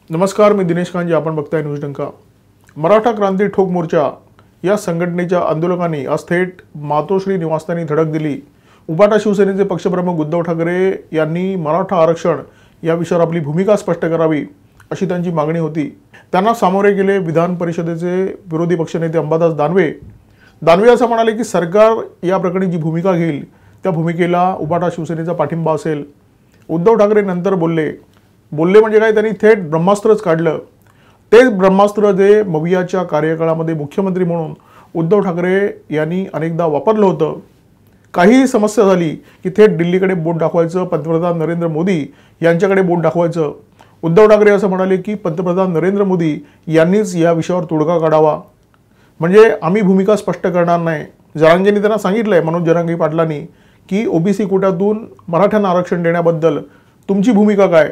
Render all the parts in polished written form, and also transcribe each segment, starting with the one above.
नमस्कार, मी दिनेश कांजे. आपण बघताय न्यूज डंका. मराठा क्रांती ठोक मोर्चा या संघटनेच्या आंदोलकांनी आज थेट मातोश्री निवासस्थानी धडक दिली. उबाटा शिवसेनेचे पक्षप्रमुख उद्धव ठाकरे यांनी मराठा आरक्षण या विषयावर आपली भूमिका स्पष्ट करावी अशी त्यांची मागणी होती. त्यांना सामोरे गेले विधान परिषदेचे विरोधी पक्षनेते अंबादास दानवे असं म्हणाले की सरकार या प्रकरणी जी भूमिका घेईल त्या भूमिकेला उबाटा शिवसेनेचा पाठिंबा असेल. उद्धव ठाकरे नंतर बोलले म्हणजे काय, त्यांनी थेट ब्रह्मास्त्रच काढलं. तेच ब्रह्मास्त्र जे मवियाच्या कार्यकाळामध्ये मुख्यमंत्री म्हणून उद्धव ठाकरे यांनी अनेकदा वापरलं होतं. काही समस्या झाली की थेट दिल्लीकडे बोट दाखवायचं, पंतप्रधान नरेंद्र मोदी यांच्याकडे बोट दाखवायचं. उद्धव ठाकरे असं म्हणाले की पंतप्रधान नरेंद्र मोदी यांनीच या विषयावर तोडगा काढावा, म्हणजे आम्ही भूमिका स्पष्ट करणार नाही. जरांगेंनी त्यांना सांगितलंय, मनोज जरांगे पाटलांनी, की ओबीसी कोट्यातून मराठ्यांना आरक्षण देण्याबद्दल तुमची भूमिका काय.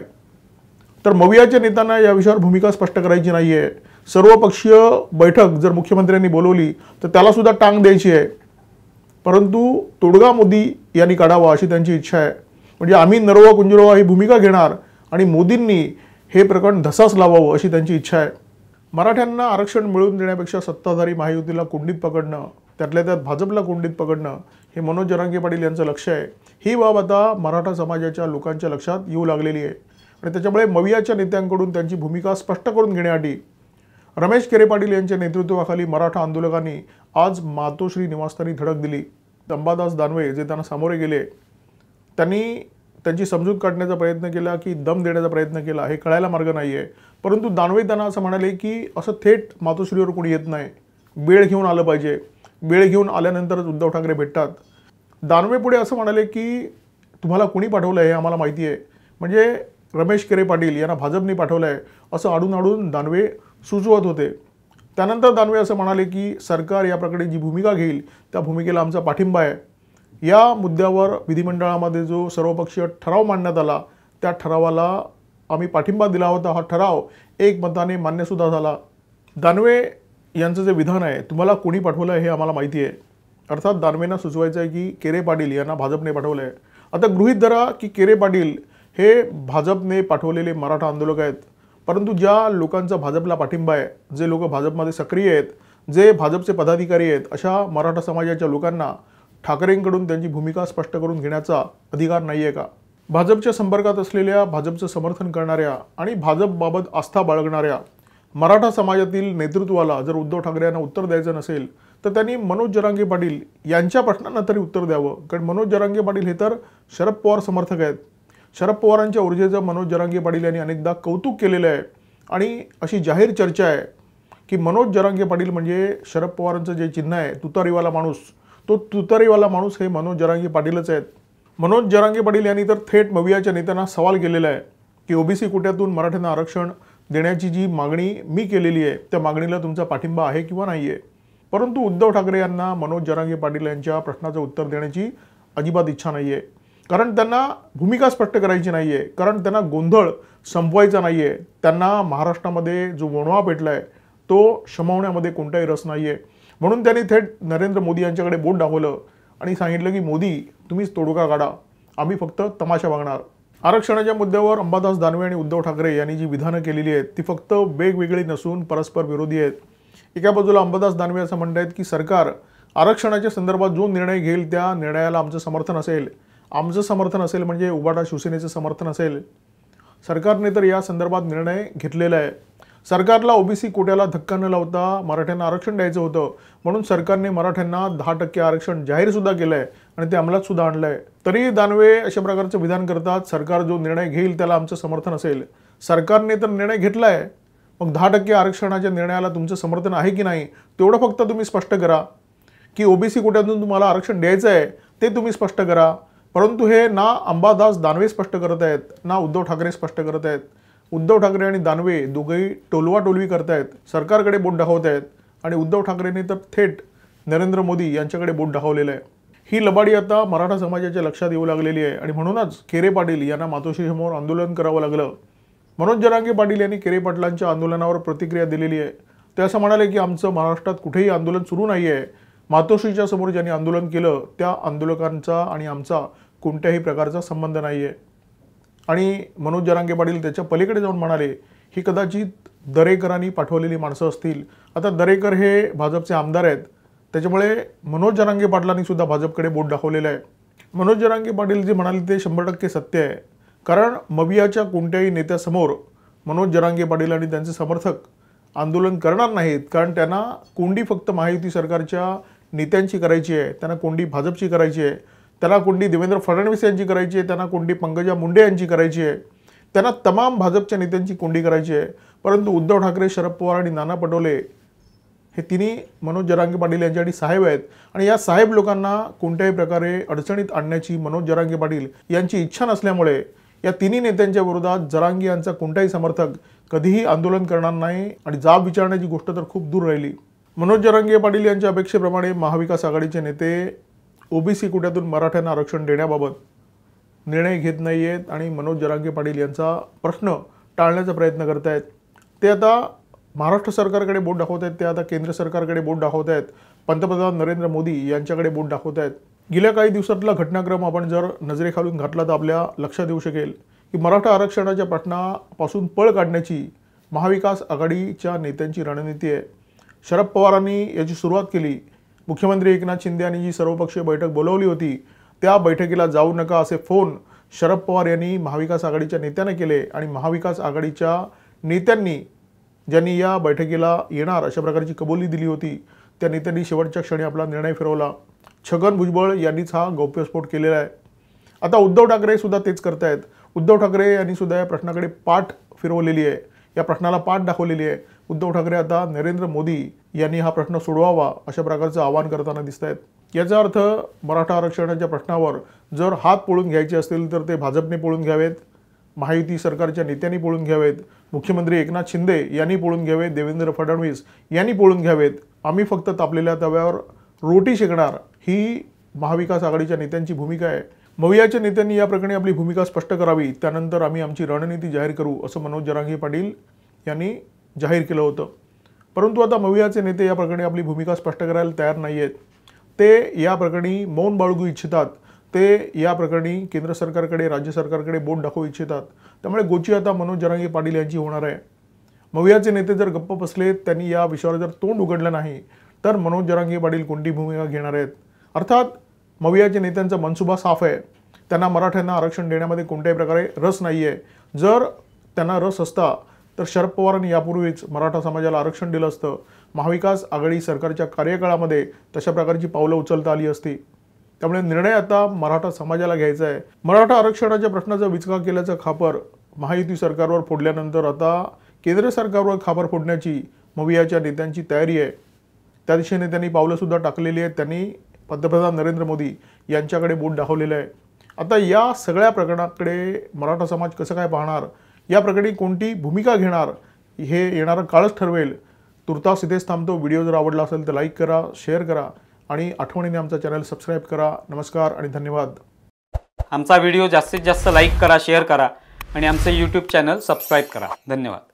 तर मवियाच्या नेत्यांना या विषयावर भूमिका स्पष्ट करायची नाहीये. सर्वपक्षीय बैठक जर मुख्यमंत्र्यांनी बोलवली तर त्याला सुद्धा टांग द्यायची आहे, परंतु तोडगा मोदी यांनी काढावा अशी त्यांची इच्छा आहे. म्हणजे आम्ही नरवा कुंजरवा ही भूमिका घेणार आणि मोदींनी हे प्रकरण धसास लावावं अशी त्यांची इच्छा आहे. मराठ्यांना आरक्षण मिळवून देण्यापेक्षा सत्ताधारी महायुतीला कोंडीत पकडणं, त्यातल्या त्यात भाजपला कोंडीत पकडणं हे मनोज जरांगे पाटील यांचं लक्ष आहे. ही बाब आता मराठा समाजाच्या लोकांच्या लक्षात येऊ लागलेली आहे आणि त्याच्यामुळे मवियाच्या नेत्यांकडून त्यांची भूमिका स्पष्ट करून घेण्यासाठी रमेश केरे पाटील यांच्या नेतृत्वाखाली मराठा आंदोलकांनी आज मातोश्री निवासस्थानी धडक दिली. अंबादास दानवे जे त्यांना सामोरे गेले, त्यांनी त्यांची समजूत काढण्याचा प्रयत्न केला की दम देण्याचा प्रयत्न केला, हे कळायला मार्ग नाही आहे. परंतु दानवे त्यांना असं म्हणाले की असं थेट मातोश्रीवर कोणी येत नाही, वेळ घेऊन आलं पाहिजे, वेळ घेऊन आल्यानंतरच उद्धव ठाकरे भेटतात. दानवे पुढे असं म्हणाले की तुम्हाला कोणी पाठवलं हे आम्हाला माहिती आहे, म्हणजे रमेश केरे पाटील यांना भाजपने पाठवलं आहे असं आडून दानवे सुचवत होते. त्यानंतर दानवे असं म्हणाले की सरकार या प्रकारे जी भूमिका घेईल त्या भूमिकेला आमचा पाठिंबा आहे. या मुद्द्यावर विधिमंडळामध्ये जो सर्वपक्षीय ठराव मांडण्यात आला त्या ठरावाला आम्ही पाठिंबा दिला होता. हा ठराव एकमताने मान्यसुद्धा झाला. दानवे यांचं जे विधान आहे, तुम्हाला कोणी पाठवलं हे आम्हाला माहिती आहे, अर्थात दानवेंना सुचवायचं आहे की केरे पाटील यांना भाजपने पाठवलं आहे. आता गृहीत धरा की केरे पाटील हे भाजपने पाठवलेले मराठा आंदोलक आहेत, परंतु ज्या लोकांचा भाजपला पाठिंबा आहे, जे लोक भाजपमध्ये सक्रिय आहेत, जे भाजपचे पदाधिकारी आहेत, अशा मराठा समाजाच्या लोकांना ठाकरेंकडून त्यांची भूमिका स्पष्ट करून घेण्याचा अधिकार नाही आहे का. भाजपच्या संपर्कात असलेल्या, भाजपचं समर्थन करणाऱ्या आणि भाजपबाबत आस्था बाळगणाऱ्या मराठा समाजातील नेतृत्वाला जर उद्धव ठाकरे यांना उत्तर द्यायचं नसेल तर त्यांनी मनोज जरांगे पाटील यांच्या प्रश्नांना तरी उत्तर द्यावं. कारण मनोज जरांगे पाटील हे तर शरद पवार समर्थक आहेत. शरद पवारांच्या ऊर्जेचं मनोज जरांगे पाटील यांनी अनेकदा कौतुक केलेलं आहे आणि अशी जाहीर चर्चा आहे की मनोज जरांगे पाटील म्हणजे शरद पवारांचं जे चिन्ह आहे तुतारीवाला माणूस, तो तुतारीवाला माणूस हे मनोज जरांगे पाटीलच आहेत. मनोज जरांगे पाटील यांनी तर थेट मवियाच्या नेत्यांना सवाल केलेला आहे की ओबीसी कोट्यातून मराठ्यांना आरक्षण देण्याची जी मागणी मी केलेली आहे त्या मागणीला तुमचा पाठिंबा आहे किंवा नाही आहे. परंतु उद्धव ठाकरे यांना मनोज जरांगे पाटील यांच्या प्रश्नाचं उत्तर देण्याची अजिबात इच्छा नाही आहे. कारण त्यांना भूमिका स्पष्ट करायची नाही आहे, कारण त्यांना गोंधळ संपवायचा नाही आहे. त्यांना महाराष्ट्रामध्ये जो वणवा पेटला आहे तो शमवण्यामध्ये कोणताही रस नाही आहे. म्हणून त्यांनी थेट नरेंद्र मोदी यांच्याकडे बोट दाखवलं आणि सांगितलं की मोदी तुम्हीच तोडगा काढा, आम्ही फक्त तमाशा बघणार. आरक्षणाच्या मुद्द्यावर अंबादास दानवे आणि उद्धव ठाकरे यांनी जी विधानं केलेली आहेत ती फक्त वेगवेगळी नसून परस्पर विरोधी आहेत. एका बाजूला अंबादास दानवे असं म्हणतात की सरकार आरक्षणाच्या संदर्भात जो निर्णय घेईल त्या निर्णयाला आमचं समर्थन असेल. आमचं समर्थन असेल म्हणजे उबाटा शिवसेनेचं समर्थन असेल. सरकारने तर या संदर्भात निर्णय घेतलेला आहे. सरकारला ओबीसी कोट्याला धक्का न लावता मराठ्यांना आरक्षण द्यायचं होतं, म्हणून सरकारने मराठ्यांना 10% आरक्षण जाहीरसुद्धा केलं आहे आणि ते अंमलात सुद्धा आणलं आहे. तरी दानवे अशा प्रकारचं विधान करतात, सरकार जो निर्णय घेईल त्याला आमचं समर्थन असेल. सरकारने तर निर्णय घेतला आहे, मग 10% आरक्षणाच्या निर्णयाला तुमचं समर्थन आहे की नाही तेवढं फक्त तुम्ही स्पष्ट करा. की ओबीसी कोट्यातून तुम्हाला आरक्षण द्यायचं आहे ते तुम्ही स्पष्ट करा. परंतु हे ना अंबादास दानवे स्पष्ट करत आहेत ना उद्धव ठाकरे स्पष्ट करत आहेत. उद्धव ठाकरे आणि दानवे दोघेही टोलवाटोलवी करत आहेत, सरकारकडे बोट दाखवत आहेत आणि उद्धव ठाकरेंनी तर थेट नरेंद्र मोदी यांच्याकडे बोट दाखवलेलं आहे. ही लबाडी आता मराठा समाजाच्या लक्षात येऊ लागलेली आहे आणि म्हणूनच केरे पाटील यांना मातोश्रीसमोर आंदोलन करावं लागलं. मनोज जरांगे पाटील यांनी केरे पाटलांच्या आंदोलनावर प्रतिक्रिया दिलेली आहे. ते असं म्हणाले की आमचं महाराष्ट्रात कुठेही आंदोलन सुरू नाही आहे. मातोश्रीच्या समोर ज्यांनी आंदोलन केलं त्या आंदोलकांचा आणि आमचा कोणत्याही प्रकारचा संबंध नाही आहे. आणि मनोज जरांगे पाटील त्याच्या पलीकडे जाऊन म्हणाले ही कदाचित दरेकरांनी पाठवलेली माणसं असतील। आता दरेकर हे भाजपचे आमदार आहेत, त्याच्यामुळे मनोज जरांगे पाटलांनी सुद्धा भाजपकडे बोट दाखवलेलं आहे। मनोज जरांगे पाटील जे म्हणाले ते 100% सत्य आहे, कारण मवियाच्या कोणत्याही नेत्यासमोर मनोज जरांगे पाटील आणि त्यांचे समर्थक आंदोलन करणार नाहीत, कारण त्यांना कोंडी फक्त महायुती सरकारच्या नेत्यांची करायची आहे, त्यांना कोंडी भाजपची करायची आहे, त्यांना कोंडी देवेंद्र फडणवीस यांची करायची आहे, त्यांना कोंडी पंकजा मुंडे यांची करायची आहे, त्यांना तमाम भाजपच्या नेत्यांची कोंडी करायची आहे। परंतु उद्धव ठाकरे, शरद पवार आणि नाना पटोले हे तिन्ही मनोज जरांगे पाटील यांच्यासाठी साहेब आहेत आणि या साहेब लोकांना कोणत्याही प्रकारे अडचणीत आणण्याची मनोज जरांगे पाटील यांची इच्छा नसल्यामुळे या तिन्ही नेत्यांच्या विरोधात जरांगे यांचा कोणताही समर्थक कधीही आंदोलन करणार नाही आणि जाब विचारण्याची गोष्ट तर खूप दूर राहिली। मनोज जरांगे पाटील यांच्या अपेक्षेप्रमाणे महाविकास आघाडीचे नेते ओबीसी कोट्यातून मराठ्यांना आरक्षण देण्याबाबत निर्णय घेत नाही आहेत आणि मनोज जरांगे पाटील यांचा प्रश्न टाळण्याचा प्रयत्न करत आहेत। ते आता महाराष्ट्र सरकारकडे बोट दाखवत आहेत, ते आता केंद्र सरकारकडे बोट दाखवत आहेत, पंतप्रधान नरेंद्र मोदी यांच्याकडे बोट दाखवत आहेत। गेल्या काही दिवसातला घटनाक्रम आपण जर नजरेखालून घातला तर आपल्या लक्षात येऊ शकेल की मराठा आरक्षणाच्या प्रश्नापासून पळ काढण्याची महाविकास आघाडीच्या नेत्यांची रणनीती आहे। शरद पवारांनी याची सुरुवात केली। मुख्यमंत्री एकनाथ शिंदे यांनी जी सर्वपक्षीय बैठक बोलावली होती त्या बैठकीला जाऊ नका असे फोन शरद पवार यांनी महाविकास आघाडीच्या नेत्यांना केले आणि महाविकास आघाडीच्या नेत्यांनी ज्यांनी या बैठकीला येणार अशा प्रकारची कबुली दिली होती त्या नेत्यांनी शेवटच्या क्षणी आपला निर्णय फिरवला। छगन भुजबळ यांनीच हा गौप्यस्फोट केलेला आहे। आता उद्धव ठाकरे सुद्धा तेच करतायत। उद्धव ठाकरे यांनी सुद्धा या प्रश्नाकडे पाठ फिरवलेली आहे, या प्रश्नाला पाठ दाखवलेली आहे। उद्धव ठाकरे आता नरेंद्र मोदी यांनी हा प्रश्न सोडवावा अशा प्रकारचं आवाहन करताना दिसत आहेत। याचा अर्थ मराठा आरक्षणाच्या प्रश्नावर जर हात पळून घ्यायचे असतील तर ते भाजपने पळून घ्यावेत, महायुती सरकारच्या नेत्यांनी पळून घ्यावेत, मुख्यमंत्री एकनाथ शिंदे यांनी पळून घ्यावेत, देवेंद्र फडणवीस यांनी पळून घ्यावेत। आम्ही फक्त तापलेल्या तव्यावर रोटी शेकणार ही महाविकास आघाडीच्या नेत्यांची भूमिका आहे। मवियाच्या नेत्यांनी या प्रकरणी आपली भूमिका स्पष्ट करावी, त्यानंतर आम्ही आमची रणनीती जाहीर करू असं मनोज जरांगे पाटील यांनी जाहीर केलं होतं। परंतु आता मवियाचे नेते या प्रकरणी आपली भूमिका स्पष्ट करायला तयार नाही आहेत। ते या प्रकरणी मौन बाळगू इच्छितात, ते या प्रकरणी केंद्र सरकारकडे, राज्य सरकारकडे बोट दाखवू इच्छितात। त्यामुळे गोची आता मनोज जरांगे पाटील यांची होणार आहे। मवियाचे नेते जर गप्प बसलेत, त्यांनी या विषयावर जर तोंड उघडलं नाही तर मनोज जरांगे पाटील कोणती भूमिका घेणार आहेत। अर्थात मवियाच्या नेत्यांचा मनसुबा साफ आहे, त्यांना मराठ्यांना आरक्षण देण्यामध्ये कोणत्याही प्रकारे रस नाही आहे। जर त्यांना रस असता तर शरद पवारांनी यापूर्वीच मराठा समाजाला आरक्षण दिलं असतं। महाविकास आघाडी सरकारच्या कार्यकाळामध्ये तशा प्रकारची पावलं उचलता आली असती। त्यामुळे निर्णय आता मराठा समाजाला घ्यायचा आहे। मराठा आरक्षणाच्या प्रश्नाचा विचका केल्याचा खापर महायुती सरकारवर फोडल्यानंतर आता केंद्र सरकारवर खापर फोडण्याची मवियाच्या नेत्यांची तयारी आहे। त्या दिशेने त्यांनी पावलंसुद्धा टाकलेली आहेत। त्यांनी पंतप्रधान नरेंद्र मोदी यांच्याकडे बोट दाखवलेलं आहे। आता या सगळ्या प्रकरणाकडे मराठा समाज कसं काय पाहणार, या प्रकरणी कोणती भूमिका घेणार हे येणारं काळच ठरवेल। तुर्तास इथेच थांबतो। व्हिडिओ जर आवडला असेल तर लाईक करा, शेअर करा आणि आठवणीने आमचा चॅनल सबस्क्राईब करा। नमस्कार आणि धन्यवाद। आमचा व्हिडिओ जास्तीत जास्त लाईक करा, शेअर करा आणि आमचे YouTube चॅनल सबस्क्राईब करा। धन्यवाद।